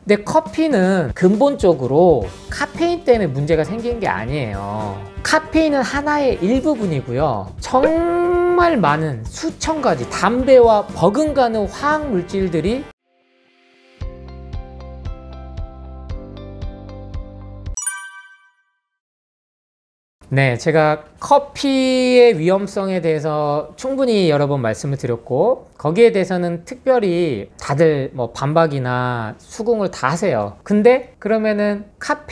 근데 커피는 근본적으로 카페인 때문에 문제가 생긴 게 아니에요. 카페인은 하나의 일부분이고요. 정말 많은 수천 가지 담배와 버금가는 화학 물질들이 네, 제가 커피의 위험성에 대해서 충분히 여러 번 말씀을 드렸고, 거기에 대해서는 특별히 다들 뭐 반박이나 수긍을 다 하세요. 근데 그러면은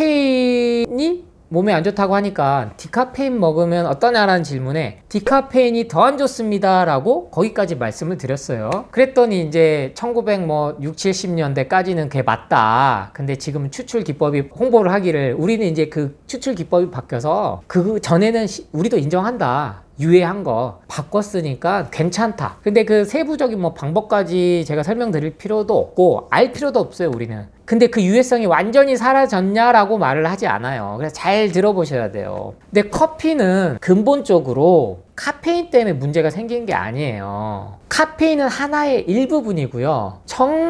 카페인이 몸에 안 좋다고 하니까 디카페인 먹으면 어떠냐라는 질문에 디카페인이 더 안 좋습니다 라고 거기까지 말씀을 드렸어요. 그랬더니 이제 1960, 70년대까지는 그게 맞다. 근데 지금 추출 기법이 홍보를 하기를 우리는 이제 그 추출 기법이 바뀌어서 그 전에는 우리도 인정한다. 유해한 거 바꿨으니까 괜찮다. 근데 그 세부적인 뭐 방법까지 제가 설명드릴 필요도 없고 알 필요도 없어요, 우리는. 근데 그 유해성이 완전히 사라졌냐라고 말을 하지 않아요. 그래서 잘 들어보셔야 돼요. 근데 커피는 근본적으로 카페인 때문에 문제가 생긴 게 아니에요. 카페인은 하나의 일부분이고요.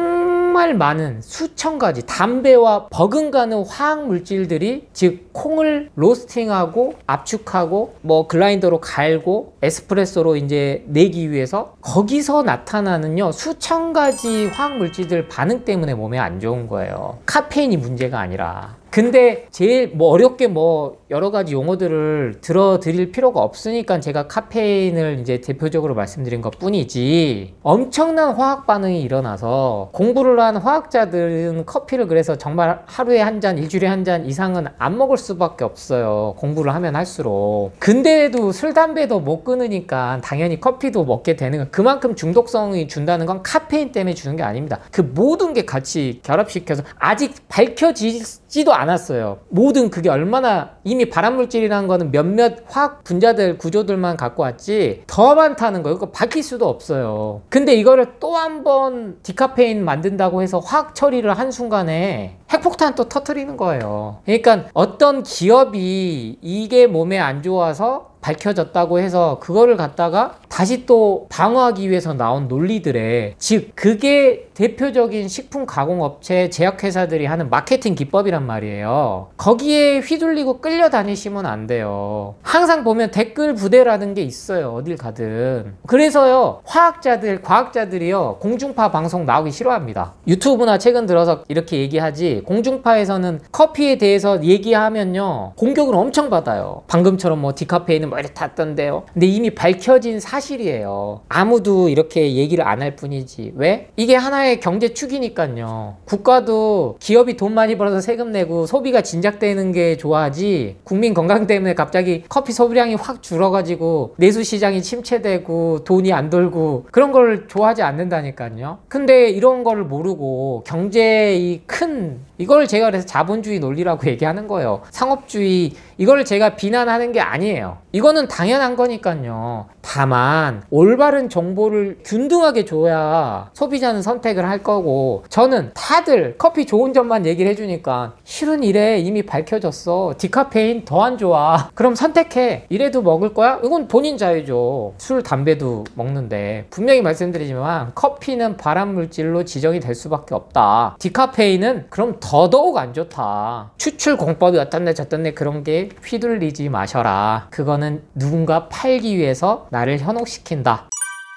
정말 많은 수천 가지 담배와 버금가는 화학 물질들이, 즉 콩을 로스팅하고 압축하고 뭐 글라인더로 갈고 에스프레소로 이제 내기 위해서 거기서 나타나는요 수천 가지 화학 물질들 반응 때문에 몸에 안 좋은 거예요. 카페인이 문제가 아니라. 근데 제일 뭐 어렵게 뭐 여러 가지 용어들을 들어드릴 필요가 없으니까 제가 카페인을 이제 대표적으로 말씀드린 것 뿐이지, 엄청난 화학 반응이 일어나서 공부를 한 화학자들은 커피를 그래서 정말 하루에 한 잔, 일주일에 한 잔 이상은 안 먹을 수밖에 없어요. 공부를 하면 할수록. 근데도 술, 담배도 못 끊으니까 당연히 커피도 먹게 되는 거. 그만큼 중독성이 준다는 건 카페인 때문에 주는 게 아닙니다. 그 모든 게 같이 결합시켜서 아직 밝혀지지도 않았어요. 모든 그게 얼마나, 이미 발암물질이라는 거는 몇몇 화학 분자들 구조들만 갖고 왔지 더 많다는 거예요. 그거 밝힐 수도 없어요. 근데 이거를 또 한 번 디카페인 만든다고 해서 화학 처리를 한 순간에 핵폭탄 또 터뜨리는 거예요. 그러니까 어떤 기업이 이게 몸에 안 좋아서 밝혀졌다고 해서 그거를 갖다가 다시 또 방어하기 위해서 나온 논리들에, 즉 그게 대표적인 식품 가공업체 제약회사들이 하는 마케팅 기법이란 말이에요. 거기에 휘둘리고 끌려다니시면 안 돼요. 항상 보면 댓글 부대라는 게 있어요, 어딜 가든. 그래서요 화학자들, 과학자들이요 공중파 방송 나오기 싫어합니다. 유튜브나 최근 들어서 이렇게 얘기하지, 공중파에서는 커피에 대해서 얘기하면요 공격을 엄청 받아요. 방금처럼 뭐 디카페인은 뭐 이렇게 탔던데요. 근데 이미 밝혀진 사실이에요. 아무도 이렇게 얘기를 안 할 뿐이지. 왜? 이게 하나의 경제 축이니까요. 국가도 기업이 돈 많이 벌어서 세금 내고 소비가 진작되는 게 좋아하지, 국민 건강 때문에 갑자기 커피 소비량이 확 줄어가지고 내수시장이 침체되고 돈이 안 돌고 그런 걸 좋아하지 않는다니까요. 근데 이런 거를 모르고 경제의 큰, 이걸 제가 그래서 자본주의 논리라고 얘기하는 거예요. 상업주의, 이걸 제가 비난하는 게 아니에요. 이거는 당연한 거니까요. 다만 올바른 정보를 균등하게 줘야 소비자는 선택을 할 거고, 저는 다들 커피 좋은 점만 얘기를 해주니까 실은 이래 이미 밝혀졌어, 디카페인 더 안 좋아, 그럼 선택해, 이래도 먹을 거야? 이건 본인 자유죠. 술, 담배도 먹는데. 분명히 말씀드리지만 커피는 발암물질로 지정이 될 수밖에 없다. 디카페인은 그럼 더더욱 안 좋다. 추출 공법이 어떻네 저떻네 그런 게 휘둘리지 마셔라. 그거는 누군가 팔기 위해서 나를 현혹시킨다.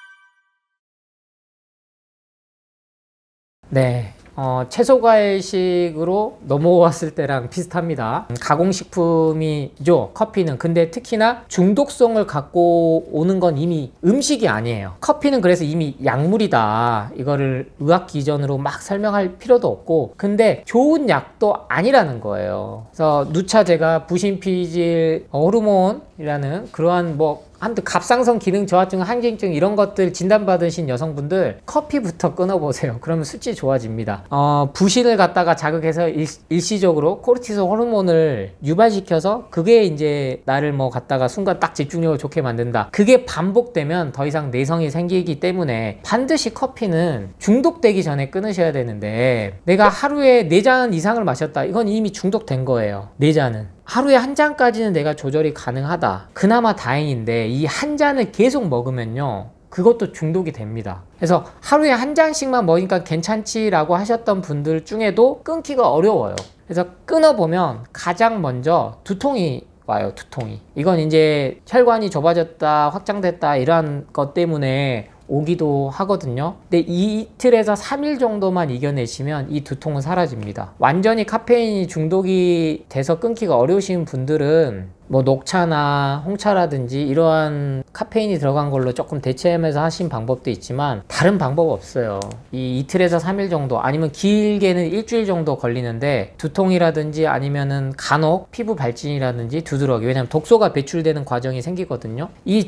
네, 채소과일식으로 넘어왔을 때랑 비슷합니다. 가공식품이죠, 커피는. 근데 특히나 중독성을 갖고 오는 건 이미 음식이 아니에요. 커피는 그래서 이미 약물이다. 이거를 의학 기전으로 막 설명할 필요도 없고, 근데 좋은 약도 아니라는 거예요. 그래서 누차 제가 부신피질 호르몬이라는 그러한 뭐 한때 갑상선 기능 저하증, 항진증 이런 것들 진단받으신 여성분들 커피부터 끊어보세요. 그러면 수치 좋아집니다. 부신을 갖다가 자극해서 일시적으로 코르티솔 호르몬을 유발시켜서 그게 이제 나를 뭐 갖다가 순간 딱 집중력을 좋게 만든다. 그게 반복되면 더 이상 내성이 생기기 때문에 반드시 커피는 중독되기 전에 끊으셔야 되는데, 내가 하루에 4잔 이상을 마셨다, 이건 이미 중독된 거예요. 4잔은. 하루에 한 잔까지는 내가 조절이 가능하다, 그나마 다행인데 이 한 잔을 계속 먹으면요 그것도 중독이 됩니다. 그래서 하루에 한 잔씩만 먹으니까 괜찮지라고 하셨던 분들 중에도 끊기가 어려워요. 그래서 끊어보면 가장 먼저 두통이 와요. 두통이. 이건 이제 혈관이 좁아졌다, 확장됐다 이런 것 때문에 오기도 하거든요. 근데 이틀에서 3일 정도만 이겨내시면 이 두통은 사라집니다. 완전히 카페인이 중독이 돼서 끊기가 어려우신 분들은 뭐 녹차나 홍차라든지 이러한 카페인이 들어간 걸로 조금 대체하면서 하신 방법도 있지만 다른 방법 없어요. 이 이틀에서 3일 정도 아니면 길게는 일주일 정도 걸리는데 두통이라든지 아니면은 간혹 피부 발진이라든지 두드러기, 왜냐면 독소가 배출되는 과정이 생기거든요. 이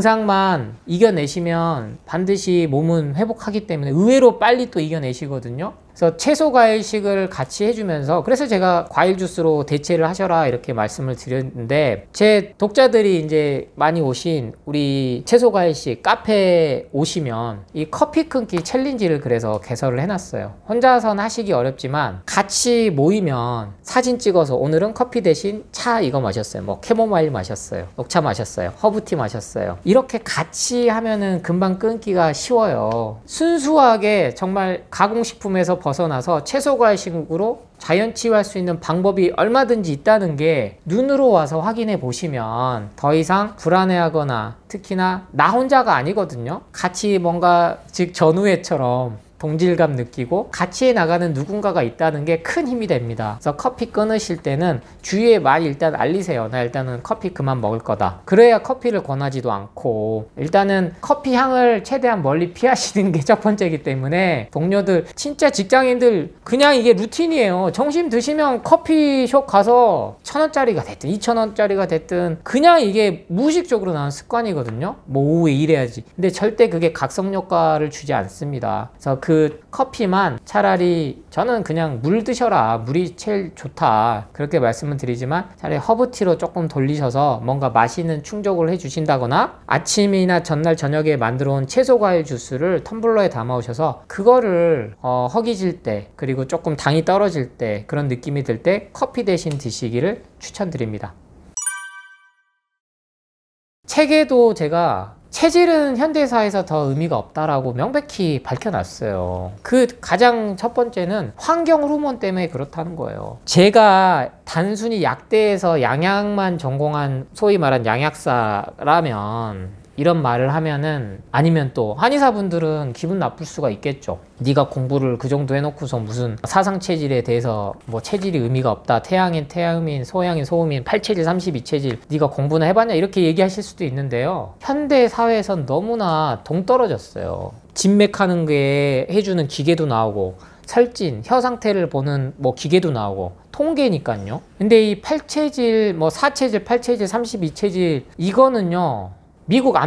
증상만 이겨내시면 반드시 몸은 회복하기 때문에 의외로 빨리 또 이겨내시거든요. 그래서 채소 과일식을 같이 해주면서, 그래서 제가 과일 주스로 대체를 하셔라 이렇게 말씀을 드렸는데, 제 독자들이 이제 많이 오신 우리 채소 과일식 카페에 오시면 이 커피 끊기 챌린지를 그래서 개설을 해놨어요. 혼자서는 하시기 어렵지만 같이 모이면 사진 찍어서 오늘은 커피 대신 차 이거 마셨어요, 뭐 캐모마일 마셨어요, 녹차 마셨어요, 허브티 마셨어요, 이렇게 같이 하면은 금방 끊기가 쉬워요. 순수하게 정말 가공식품에서 벗어나서 채소 과일식으로 자연치유할 수 있는 방법이 얼마든지 있다는 게 눈으로 와서 확인해 보시면 더 이상 불안해하거나, 특히나 나 혼자가 아니거든요. 같이 뭔가 즉 전우회처럼 동질감 느끼고 같이 나가는 누군가가 있다는 게 큰 힘이 됩니다. 그래서 커피 끊으실 때는 주위에 많이 일단 알리세요. 나 일단은 커피 그만 먹을 거다. 그래야 커피를 권하지도 않고, 일단은 커피 향을 최대한 멀리 피하시는 게 첫 번째이기 때문에, 동료들, 진짜 직장인들 그냥 이게 루틴이에요. 점심 드시면 커피숍 가서 1,000원짜리가 됐든 2,000원짜리가 됐든 그냥 이게 무의식적으로 나는 습관이거든요. 뭐 오후에 일해야지. 근데 절대 그게 각성 효과를 주지 않습니다. 그래서 그 커피만 차라리, 저는 그냥 물 드셔라, 물이 제일 좋다 그렇게 말씀을 드리지만, 차라리 허브티로 조금 돌리셔서 뭔가 맛있는 충족을 해 주신다거나, 아침이나 전날 저녁에 만들어 온 채소 과일 주스를 텀블러에 담아 오셔서 그거를 허기질 때, 그리고 조금 당이 떨어질 때, 그런 느낌이 들 때 커피 대신 드시기를 추천드립니다. 책에도 제가 체질은 현대사에서 더 의미가 없다라고 명백히 밝혀놨어요. 그 가장 첫 번째는 환경 호르몬 때문에 그렇다는 거예요. 제가 단순히 약대에서 양약만 전공한 소위 말한 양약사라면 이런 말을 하면은, 아니면 또 한의사분들은 기분 나쁠 수가 있겠죠. 네가 공부를 그 정도 해놓고서 무슨 사상 체질에 대해서 뭐 체질이 의미가 없다, 태양인 태양인, 소양인 소음인, 8체질 32체질 네가 공부나 해봤냐 이렇게 얘기하실 수도 있는데요. 현대 사회에선 너무나 동떨어졌어요. 진맥하는 게 해주는 기계도 나오고, 살찐, 혀 상태를 보는 뭐 기계도 나오고, 통계니까요. 근데 이 8체질, 뭐 4체질, 8체질, 32체질 이거는요, 미국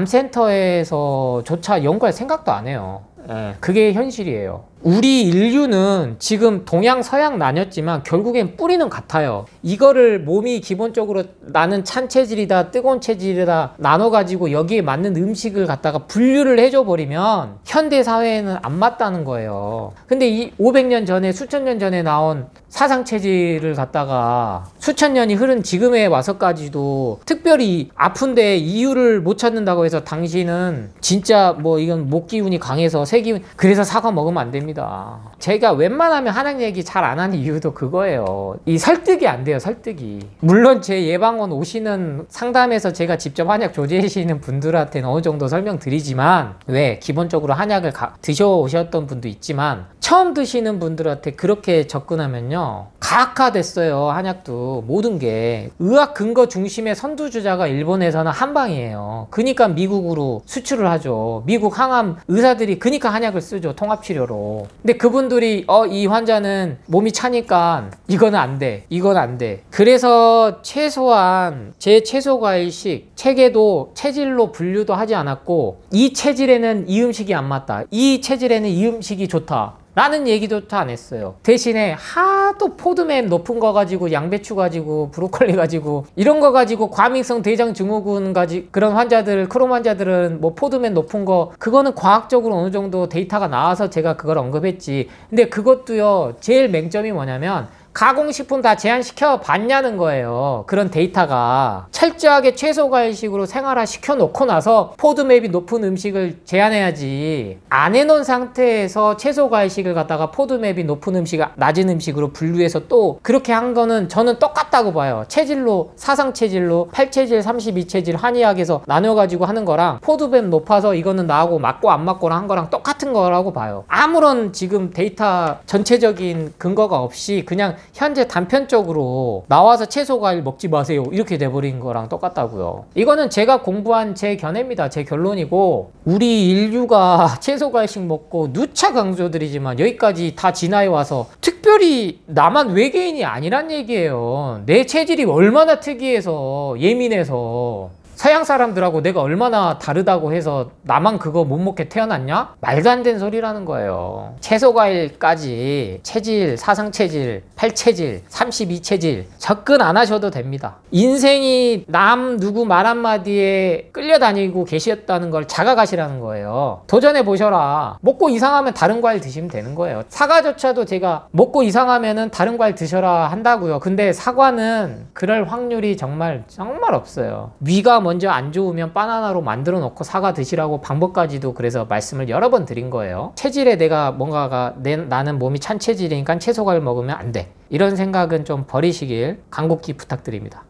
암센터에서조차 연구할 생각도 안 해요. 그게 현실이에요. 우리 인류는 지금 동양 서양 나뉘었지만 결국엔 뿌리는 같아요. 이거를 몸이 기본적으로 나는 찬 체질이다, 뜨거운 체질이다 나눠가지고 여기에 맞는 음식을 갖다가 분류를 해줘 버리면 현대 사회에는 안 맞다는 거예요. 근데 이 500년 전에, 수천 년 전에 나온 사상 체질을 갖다가 수천 년이 흐른 지금에 와서까지도 특별히 아픈데 이유를 못 찾는다고 해서 당신은 진짜 뭐 이건 목 기운이 강해서 새 기운, 그래서 사과 먹으면 안 됩니다. 제가 웬만하면 한약 얘기 잘 안 하는 이유도 그거예요. 이 설득이 안 돼요, 설득이. 물론 제 예방원 오시는 상담에서 제가 직접 한약 조제하시는 분들한테는 어느 정도 설명드리지만, 왜 기본적으로 한약을 드셔오셨던 분도 있지만 처음 드시는 분들한테 그렇게 접근하면요, 가학화됐어요. 한약도 모든 게 의학 근거 중심의 선두주자가 일본에서는 한방이에요. 그러니까 미국으로 수출을 하죠. 미국 항암 의사들이 그러니까 한약을 쓰죠, 통합치료로. 근데 그분들이 이 환자는 몸이 차니까 이거는 안 돼, 이건 안 돼. 그래서 최소한 제 채소과일식 책에도 체질로 분류도 하지 않았고, 이 체질에는 이 음식이 안 맞다, 이 체질에는 이 음식이 좋다 라는 얘기조차 안 했어요. 대신에 하도 포드맵 높은 거 가지고, 양배추 가지고, 브로콜리 가지고, 이런 거 가지고 과민성 대장 증후군 그런 환자들, 크롬 환자들은 뭐 포드맵 높은 거, 그거는 과학적으로 어느 정도 데이터가 나와서 제가 그걸 언급했지. 근데 그것도요, 제일 맹점이 뭐냐면 가공식품 다 제한시켜 봤냐는 거예요. 그런 데이터가 철저하게 채소과일식으로 생활화 시켜놓고 나서 포드맵이 높은 음식을 제한해야지, 안 해놓은 상태에서 채소과일식을 갖다가 포드맵이 높은 음식, 낮은 음식으로 분류해서 또 그렇게 한 거는 저는 똑같다고 봐요. 체질로, 사상체질로 8체질, 32체질 한의학에서 나눠가지고 하는 거랑 포드맵 높아서 이거는 나하고 맞고 안 맞고랑 한 거랑 똑같은 거라고 봐요. 아무런 지금 데이터 전체적인 근거가 없이 그냥 현재 단편적으로 나와서 채소 과일 먹지 마세요 이렇게 돼버린 거랑 똑같다고요. 이거는 제가 공부한 제 견해입니다. 제 결론이고, 우리 인류가 채소 과일식 먹고 누차 강조드리지만 여기까지 다 진화해 와서 특별히 나만 외계인이 아니란 얘기예요. 내 체질이 얼마나 특이해서 예민해서 서양 사람들하고 내가 얼마나 다르다고 해서 나만 그거 못 먹게 태어났냐? 말도 안 되는 소리라는 거예요. 채소과일까지 체질, 사상체질, 8체질, 32체질 접근 안 하셔도 됩니다. 인생이 남 누구 말 한마디에 끌려다니고 계셨다는 걸 자각하시라는 거예요. 도전해 보셔라. 먹고 이상하면 다른 과일 드시면 되는 거예요. 사과조차도 제가 먹고 이상하면은 다른 과일 드셔라 한다고요. 근데 사과는 그럴 확률이 정말 없어요. 위가 먼저 안 좋으면 바나나로 만들어 놓고 사과 드시라고 방법까지도 그래서 말씀을 여러 번 드린 거예요. 체질에 내가 뭔가가 나는 몸이 찬 체질이니까 채소과일 먹으면 안 돼, 이런 생각은 좀 버리시길 간곡히 부탁드립니다.